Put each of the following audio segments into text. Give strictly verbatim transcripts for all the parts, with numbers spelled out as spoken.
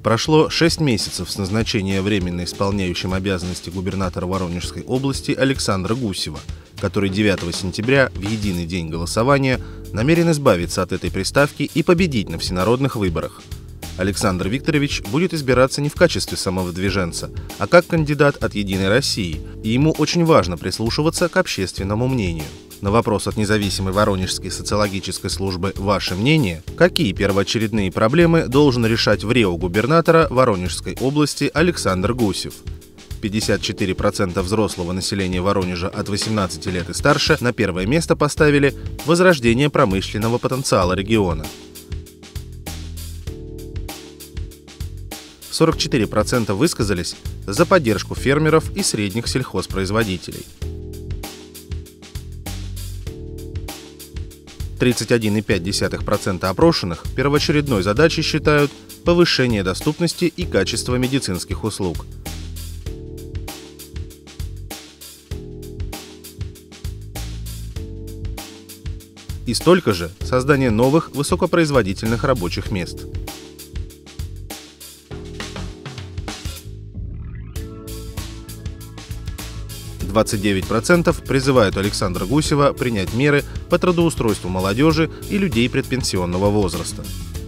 Прошло шесть месяцев с назначения временно исполняющим обязанности губернатора Воронежской области Александра Гусева, который девятого сентября, в единый день голосования, намерен избавиться от этой приставки и победить на всенародных выборах. Александр Викторович будет избираться не в качестве самовыдвиженца, а как кандидат от «Единой России», и ему очень важно прислушиваться к общественному мнению. На вопрос от независимой Воронежской социологической службы «Ваше мнение?», какие первоочередные проблемы должен решать в РЭО губернатора Воронежской области Александр Гусев. пятьдесят четыре процента взрослого населения Воронежа от восемнадцати лет и старше на первое место поставили возрождение промышленного потенциала региона. сорок четыре процента высказались за поддержку фермеров и средних сельхозпроизводителей. тридцать один и пять десятых процента опрошенных первоочередной задачей считают повышение доступности и качества медицинских услуг. И столько же создание новых высокопроизводительных рабочих мест. двадцать девять процентов призывают Александра Гусева принять меры по трудоустройству молодежи и людей предпенсионного возраста.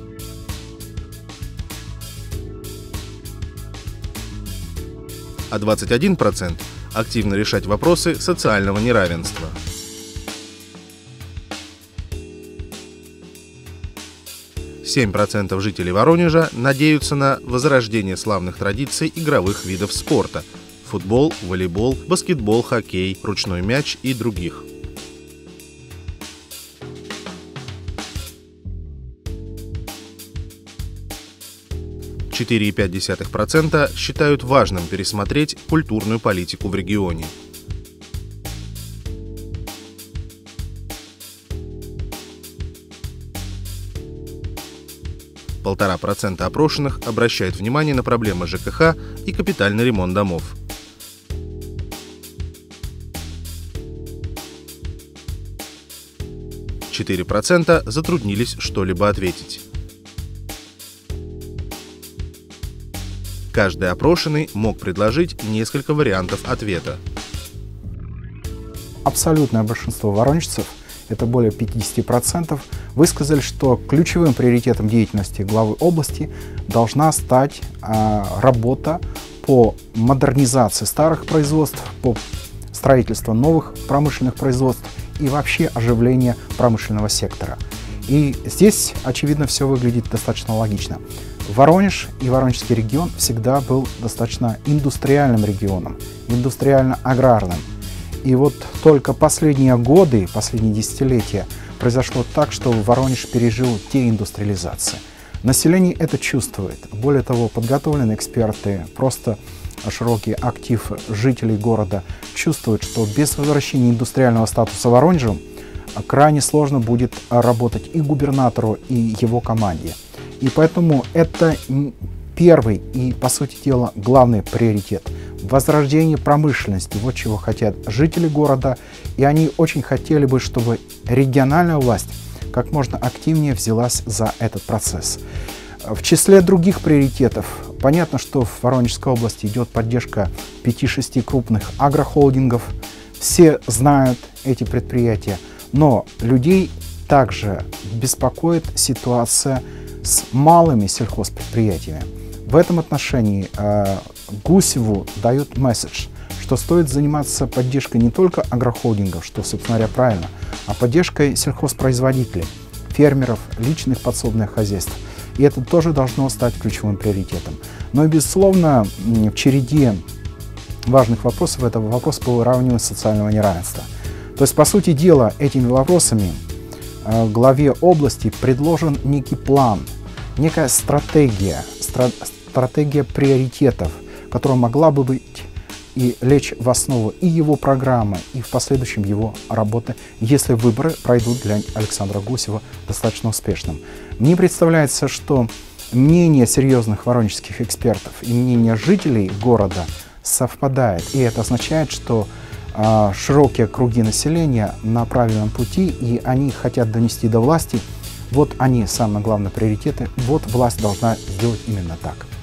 А двадцать один процент активно решать вопросы социального неравенства. семь процентов жителей Воронежа надеются на возрождение славных традиций игровых видов спорта – футбол, волейбол, баскетбол, хоккей, ручной мяч и других. четыре и пять десятых процента считают важным пересмотреть культурную политику в регионе. Полтора процента опрошенных обращают внимание на проблемы ЖКХ и капитальный ремонт домов. четыре процента затруднились что-либо ответить. Каждый опрошенный мог предложить несколько вариантов ответа. Абсолютное большинство воронежцев, это более пятидесяти процентов, высказали, что ключевым приоритетом деятельности главы области должна стать э, работа по модернизации старых производств, по строительству новых промышленных производств и вообще оживление промышленного сектора. И здесь, очевидно, все выглядит достаточно логично. Воронеж и Воронежский регион всегда был достаточно индустриальным регионом, индустриально-аграрным. И вот только последние годы, последние десятилетия произошло так, что Воронеж пережил деиндустриализацию. Население это чувствует. Более того, подготовленные эксперты, просто широкий актив жителей города чувствуют, что без возвращения индустриального статуса Воронежем крайне сложно будет работать и губернатору, и его команде. И поэтому это первый и, по сути дела, главный приоритет. Возрождение промышленности. Вот чего хотят жители города. И они очень хотели бы, чтобы региональная власть как можно активнее взялась за этот процесс. В числе других приоритетов, понятно, что в Воронежской области идет поддержка пяти-шести крупных агрохолдингов. Все знают эти предприятия, но людей также беспокоит ситуация с малыми сельхозпредприятиями. В этом отношении э, Гусеву дает месседж, что стоит заниматься поддержкой не только агрохолдингов, что, собственно говоря, правильно, а поддержкой сельхозпроизводителей, фермеров, личных подсобных хозяйств. И это тоже должно стать ключевым приоритетом. Но и, безусловно, в череде важных вопросов это вопрос по выравниванию социального неравенства. То есть, по сути дела, этими вопросами э, главе области предложен некий план, некая стратегия, стра стратегия приоритетов, которая могла бы быть и лечь в основу и его программы, и в последующем его работы, если выборы пройдут для Александра Гусева достаточно успешным. Мне представляется, что мнение серьезных воронежских экспертов и мнение жителей города совпадает, и это означает, что э, широкие круги населения на правильном пути, и они хотят донести до власти, вот они, самые главные приоритеты, вот власть должна сделать именно так.